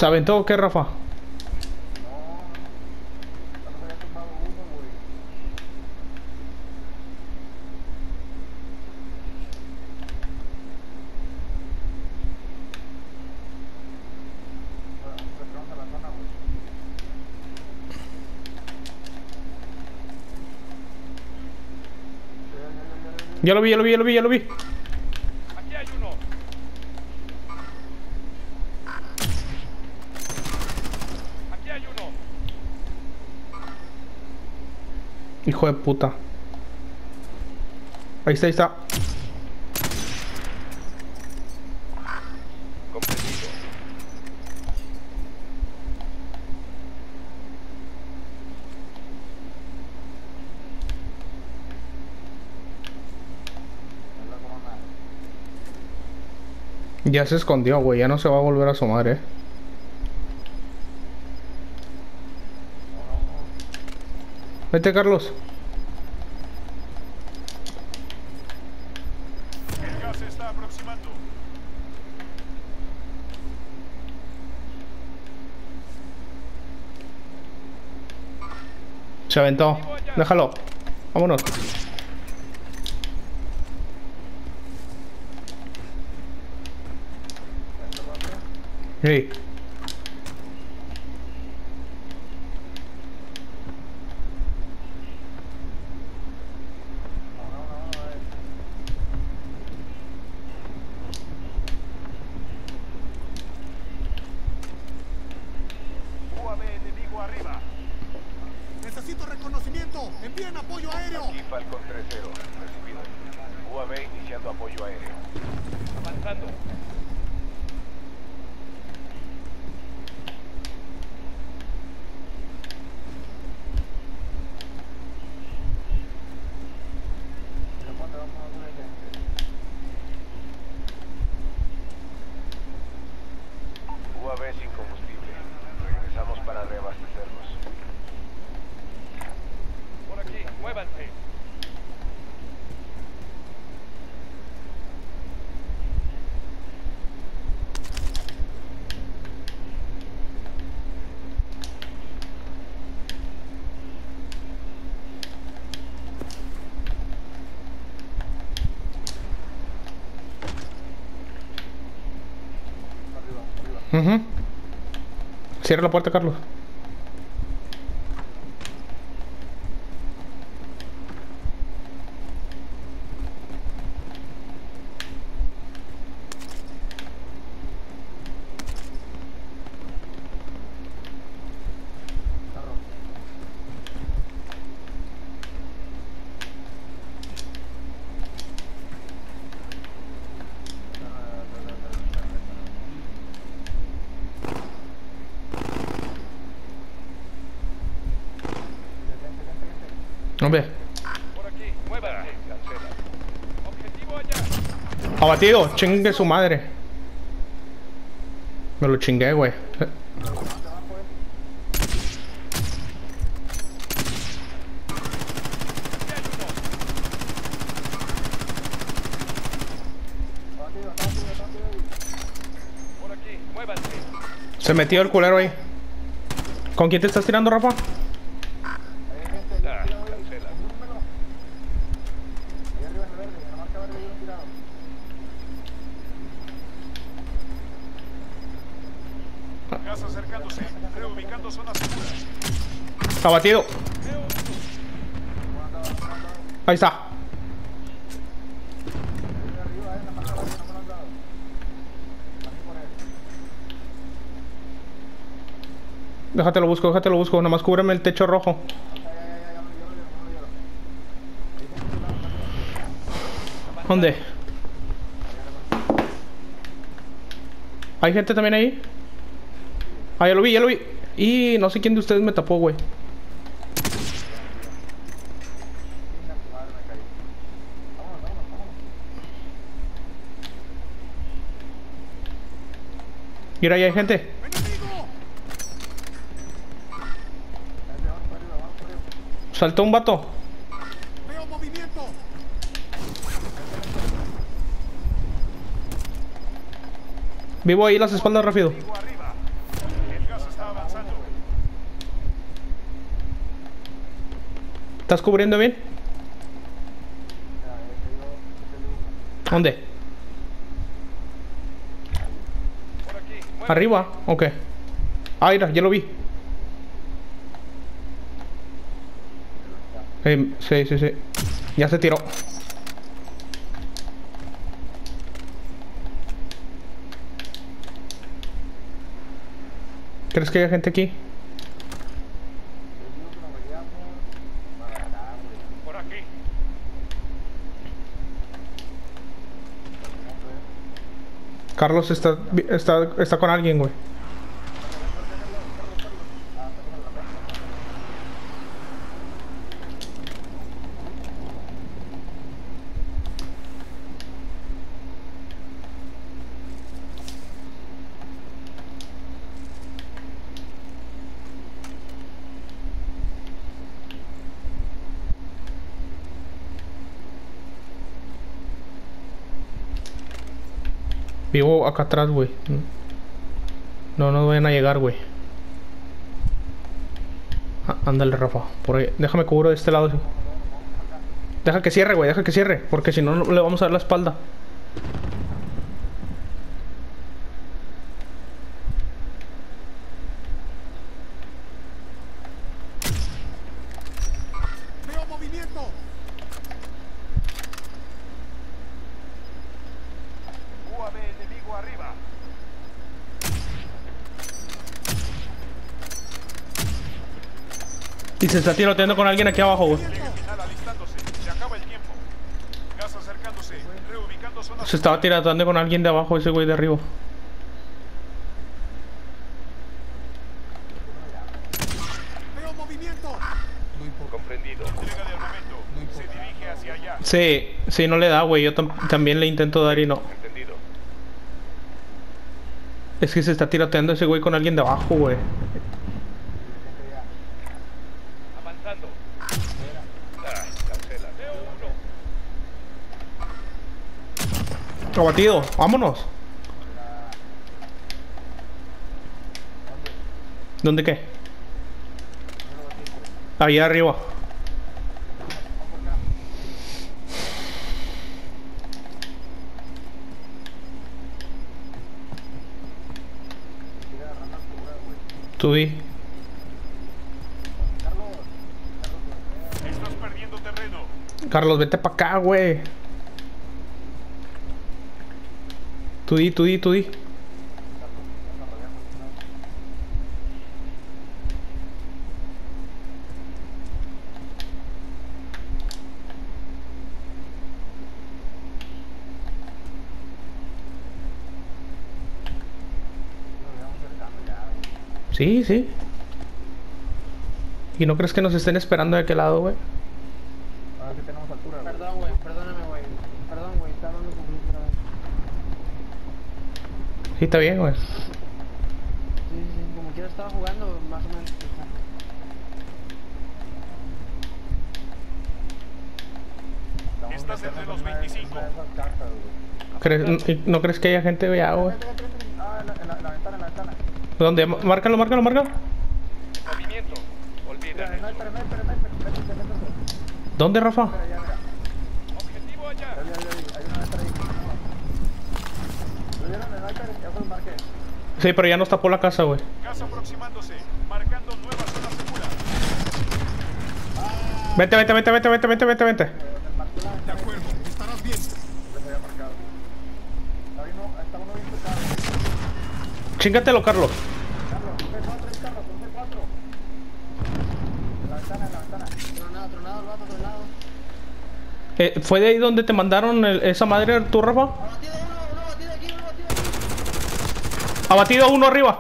¿Se aventó o qué, Rafa? Ya lo vi, ya lo vi, ya lo vi, ya lo vi. Aquí hay uno. Aquí hay uno. Hijo de puta. Ahí está, ahí está. Comprendido. Ya se escondió, güey. Ya no se va a volver a asomar, Vete, Carlos. El gas se está aproximando. Se aventó. Déjalo. Vámonos. Sí. UAV enemigo arriba. Necesito reconocimiento. Envíen apoyo aéreo. Aquí Falcon 3-0. Recibido. UAV iniciando apoyo aéreo. Avanzando. UAV sin combustible. Regresamos para reabastecernos. Por aquí, muévanse. Cierra la puerta, Carlos. Hombre. Por aquí, muévanse. Cancela. Objetivo allá. Abatido. Chingue su madre. Me lo chingué, güey. Por aquí, muévanse. Se metió el culero ahí. ¿Con quién te estás tirando, Rafa? Cancela. Gas acercándose. Reubicando zona segura. Abatido. Ahí está. Déjate lo busco. Nomás cúbreme el techo rojo. ¿Dónde? ¿Hay gente también ahí? Ah, ya lo vi, ya lo vi. Y no sé quién de ustedes me tapó, güey. Mira, ahí hay gente. Saltó un vato. Veo movimiento. Vivo ahí las espaldas rápido. Enemigo arriba. ¿Estás cubriendo bien? ¿Dónde? Por aquí. Muévete. ¿Arriba? Ok. Ah, mira, ya lo vi. Sí, sí, sí. Ya se tiró. ¿Crees que hay gente aquí? Por aquí. Carlos está con alguien, güey. Vivo acá atrás, güey. No nos vayan a llegar, güey. Ándale, Rafa. Por ahí. Déjame cubro de este lado. Sí. Deja que cierre, güey. Deja que cierre. Porque si no, le vamos a dar la espalda. Veo movimiento. UAV enemigo arriba. Y se está tiroteando con alguien aquí abajo, güey. Despliegue final alistándose. Se acaba el tiempo. Gas acercándose. Reubicando zona. Se estaba tiroteando con alguien de abajo, ese güey de arriba. Veo movimiento. No importa. Comprendido. Entrega de armamento. Se dirige hacia allá. Sí, no le da, güey. Yo también le intento dar y no. Entendido. Es que se está tiroteando ese güey con alguien de abajo, güey. Avanzando. Cancela. Veo uno. Abatido, vámonos. ¿Dónde qué? Ahí arriba. Tú di. Estás perdiendo terreno. Carlos, vete para acá, güey. Tú di. Sí, sí. ¿Y no crees que nos estén esperando de aquel lado, güey? Ahora sí tenemos altura, güey. Perdón, güey, perdóname, güey. Perdón, güey, está dando conflicto otra vez. Sí, está bien, güey. Sí, como quiera estaba jugando, más o menos. Estás entre los 25. Una de esas casas, güey. ¿No crees que haya gente allá, güey? Ah, en la ventana, en la ventana. ¿Dónde? Márcalo. Movimiento. Mira, Olvida no, eso. espérame. ¿Dónde, Rafa? Espera, ya, mira. Objetivo allá. Ya vi, hay una ventana ahí. ¿Lo vieron en el iPad? Ya se los marqué. Sí, pero ya nos tapó la casa, güey. Gas aproximándose. Marcando nueva zona segura. Vente. De acuerdo. Estarás bien. Les había marcado. Está uno bien tocado. Chingatelo, Carlos. Carlos, tres carros, son cuatro. En la ventana. Tronado, el vato, tronado. ¿Fue de ahí donde te mandaron esa madre, tú, Rafa? Abatido uno abatido aquí, uno abatido aquí. Abatido uno arriba.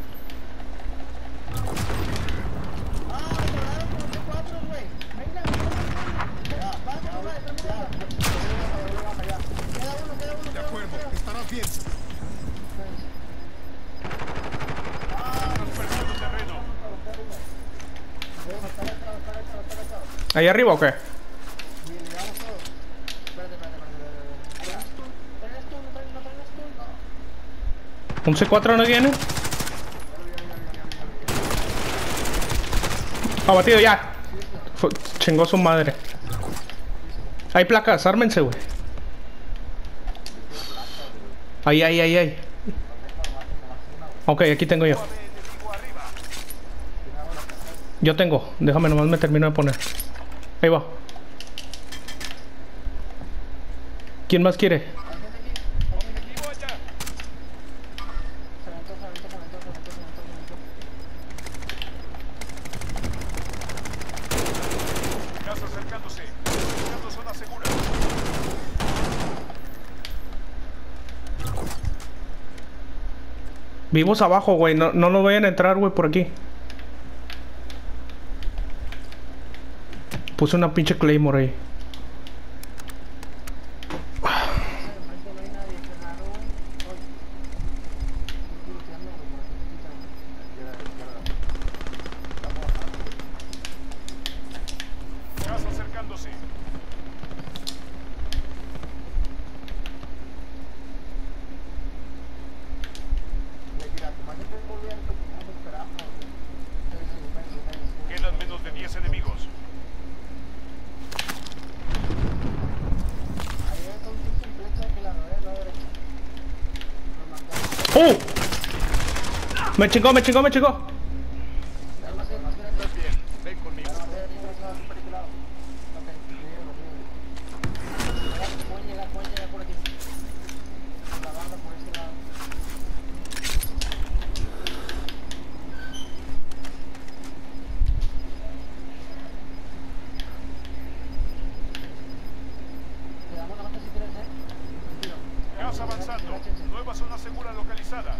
Tronaron como tres cuatro, güey. Venga, queda uno. De acuerdo. Estarás bien. Estás perdiendo terreno. ¿Ahí arriba o qué? Sí, le damos todo. Espérate. ¿Traes tú? ¿No traes tú? ¿Un C4 no viene? Abatido ya. Chingó a su madre. Hay placas, ármense, güey. Ahí. Ok, aquí tengo yo. Yo tengo. Déjame nomás me termino de poner. Ahí va. ¿Quién más quiere? Gas acercándose. Buscando zona segura. Vivos abajo, güey. No nos vayan a entrar, güey, por aquí. Puse una pinche Claymore ahí. Gas acercándose. Quedan menos de 10 enemigos. ¡Oh! Me chingó. Estás bien. Ven conmigo. Gas avanzando. Nueva zona segura localizada.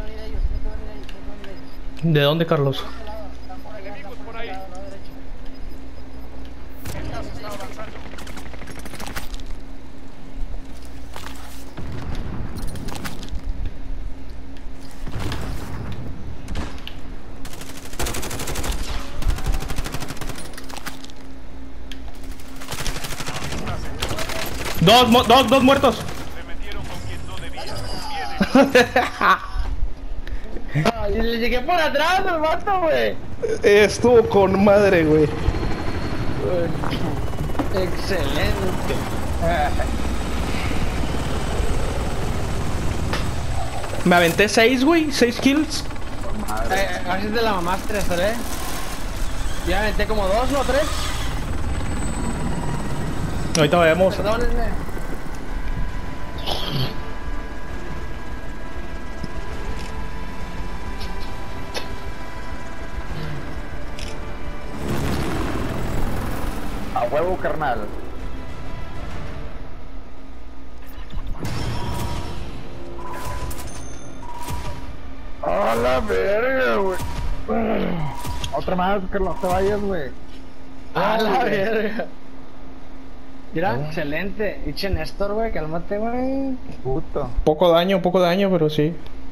¿De dónde, Carlos? Enemigos por ahí. El gas está avanzando. Dos muertos. Se metieron con quien no debían. Vienen. Ay, le llegué por atrás al vato, güey. Estuvo con madre, güey. Excelente. Me aventé 6, güey. 6 kills. A ver si te la mamaste, ¿eh? Ya aventé como 2 o 3. Ahorita vemos. Perdónenme. A huevo, carnal. A la verga, güey. Otra más, Carlos, no te vayas, güey. A la verga. Mira, excelente. Eche Néstor, güey, cálmate, güey. Puto. Poco daño, pero sí.